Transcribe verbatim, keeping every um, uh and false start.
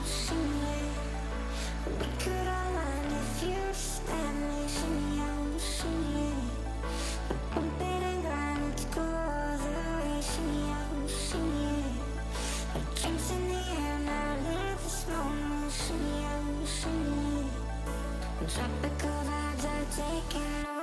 shimmy. We could align if you stand me, shimmy, oh, shimmy. Bump it and grind, let's go all the way, shimmy, oh, shimmy. Our drinks in the air, now live this moment, shimmy, oh, shimmy. Tropical vibes are taking over.